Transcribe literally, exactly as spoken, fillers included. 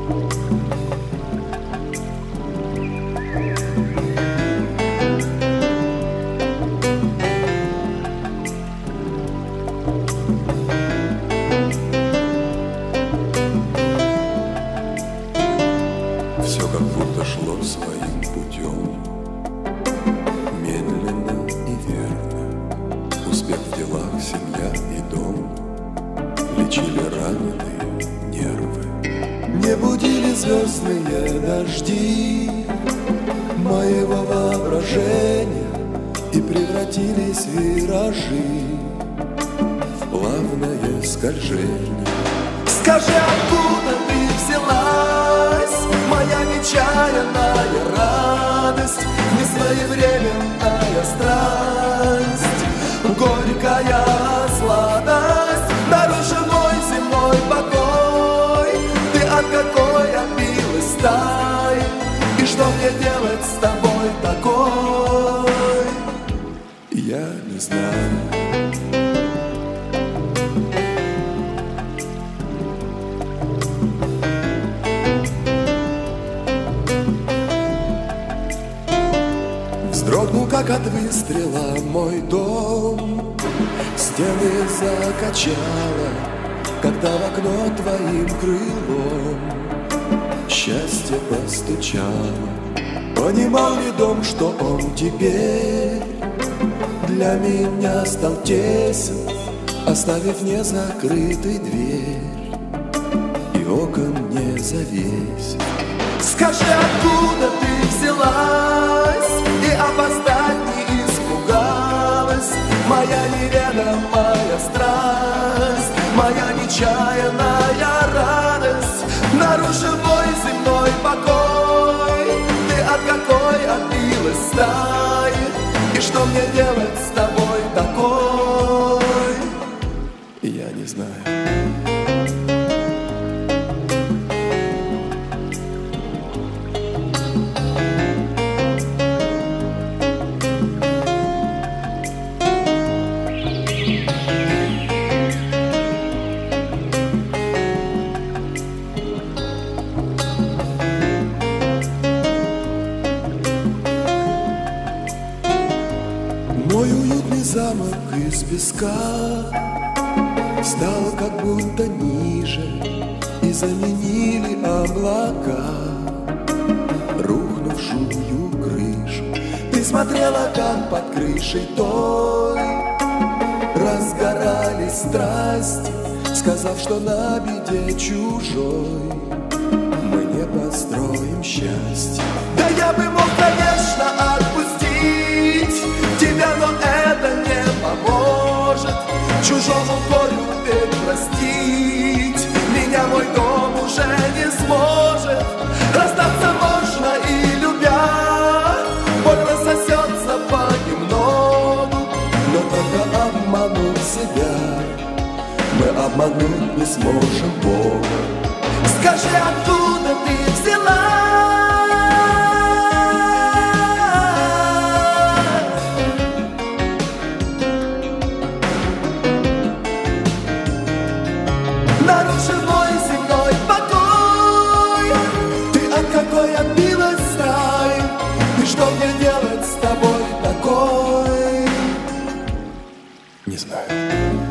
Все как будто шло своим путем, медленно и верно. Успех в делах, семья и дом лечили раненые нервы. Не будили звездные дожди моего воображения и превратились в виражи, в плавное скольжение. Скажи, откуда ты взялась, моя нечаянная радость, несвоевременная страсть, горькая сладость, нарушен мой земной покой. Ты от какой отбилась стаи, и что мне делать с тобой такой? Я не знаю. Вздрогнул, как от выстрела, мой дом. Стены закачало, когда в окно твоим крылом счастье постучало. Понимал ли дом, что он теперь для меня стал тесен, оставив незакрытой дверь и окон не завесив? Скажи, откуда ты взялась и опоздать не испугалась, моя неведомая страсть, моя нечаянная радость, нарушил мой земной покой. Ты от какой отбилась стаи, и что мне делать с тобой такой? Я не знаю. Мой уютный замок из песка стал как будто ниже, и заменили облака рухнувшую крышу. Ты смотрела, как под крышей той разгорались страсти, сказав, что на беде чужой мы не построим счастье. Да я бы мог, конечно, отпустить тебя, но это не поможет. Чужому горю ведь простить меня мой дом уже не сможет. Расстаться можно и любя, боль рассосется понемногу, но только обманув себя мы обмануть не сможем Бога. Скажи, откуда ты взялась, нарушив мой земной покой. Ты от какой отбилась стаи, и что мне делать с тобой такой? Не знаю.